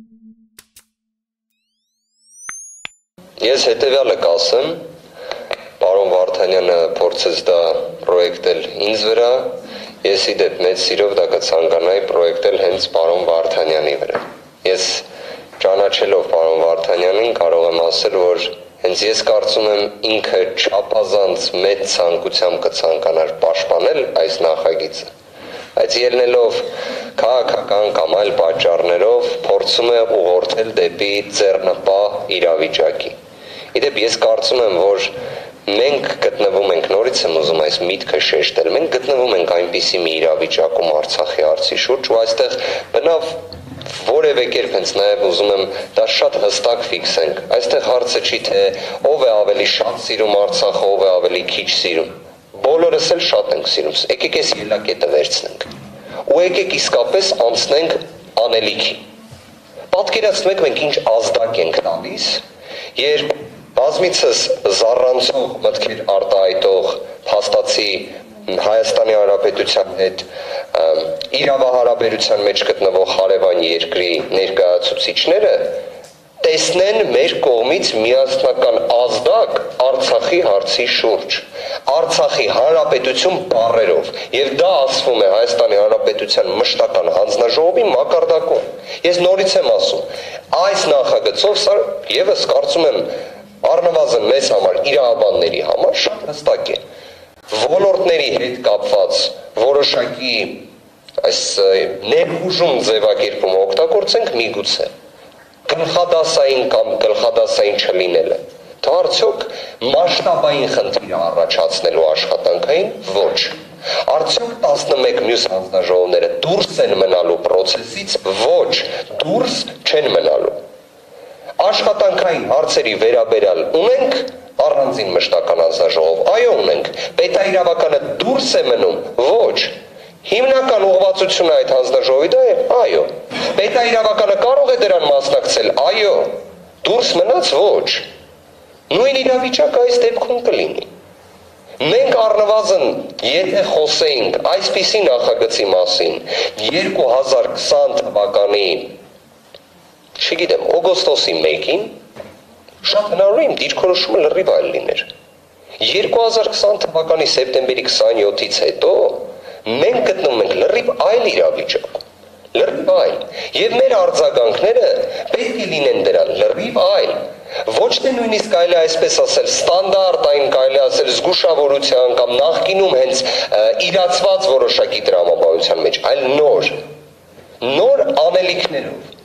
Ես հետևյալը կասեմ, պարոն Վարդանյանը փորձեց դա պրոյեկտել ինձ վրա, ես ի դեպ մեծ սիրով դա կցանկանայի պրոյեկտել հենց պարոն Վարդանյանի վրա։ Ես ճանաչելով պարոն Վարդանյանին կարող եմ ասել, որ հենց ես կարծում եմ ինքը չափազանց մեծ ցանկությամբ կցանկանար պաշտպանել այս նախագիծը, բայց ելնելով քաղաքական կամ այլ պատճառներով փորձում է ուղղորդել դեպի ձեռնպահ իրավիճակի։ Իդեպ ես կարծում եմ, որ մենք գտնվում ենք, նորից եմ ուզում այս միտքը շեշտել, մենք գտնվում ենք այնպիսի մի իրավիճակում Արցախի հարցի շուրջ, ու այստեղ բնավ որևէ կերպ հենց նաև ուզում եմ դա շատ հստակ ֆիքսենք։ Այստեղ հարցը չի թե ով է ավելի շատ սիրում Արցախը, ով է ավելի քիչ սիրում։ Բոլորս էլ շատ ենք սիրում։ Եկեք այս ելակետը վերցնենք։ Ու եկեք իսկապես անցնենք անելիքի։ Պատկերացնեք մենք ինչ ազդակ ենք տալիս, երբ բազմիցս զառանցող մտքեր արտահայտող փաստացի Հայաստանի Հանրապետության հետ իրավահարաբերության մեջ գտնվող հարևան երկրի ներկայացուցիչները տեսնեն մեր կողմից միասնական ազդակ Արցախի հարցի շուրջ, Արցախի Հանրապետություն բառերով, եւ դա ասվում է Հայաստանի Հանրապետության մշտական հանձնաժողովի մակարդակում։ Ես նորից եմ ասում, այս նախագծով սա եւս կարծում եմ առնվազն մեզ համար, իրավաբանների համար շատ հստակ է։ Ոլորտների հետ կապված որոշակի այս ներխուժում ձևակերպումը օգտագործենք միգուցե գլխադասային կամ գլխադասային չլինելը։ Դա արդյոք մասշտաբային խնդիր առաջացնելու աշխատանքային ոչ։ Արդյոք 11 մյուս հանձնաժողովները դուրս են մնալու process-ից ոչ, դուրս չեն մնալու։ Աշխատանքային հարցերի վերաբերյալ ունենք առանձին մշտական հանձնաժողով, այո ունենք, պետաիրավականը դուրս է մնում, ոչ, հիմնական ուղղվածությունը այդ հանձնաժողովի դա է, այո, պետաիրավականը կարող է դրան մասնակցել, այո, դուրս մնաց, ոչ, նույն իրավիճակը այս դեպքում կլինի։ Մենք առնվազն, եթե խոսեինք այսպիսի նախագծի մասին 2020 թվականի չգիտեմ, օգոստոսի 1-ին շատ հնարավոր է իմ դիրքորոշումը լրիվ այլ լիներ։ 2020 թվականի սեպտեմբերի 27-ից հետո մենք գտնվում ենք լրիվ այլ իրավիճակում, լրիվ այլ, եւ մեր արձագանքները պետք է լինեն դրան լրիվ այլ, ոչ թե նույնիսկ կարելի այսպես ասել ստանդարտային, կարելի ասել զգուշավորության կամ նախկինում հենց իրացված որոշակի տրամաբանության մեջ, այլ նոր անելիքներով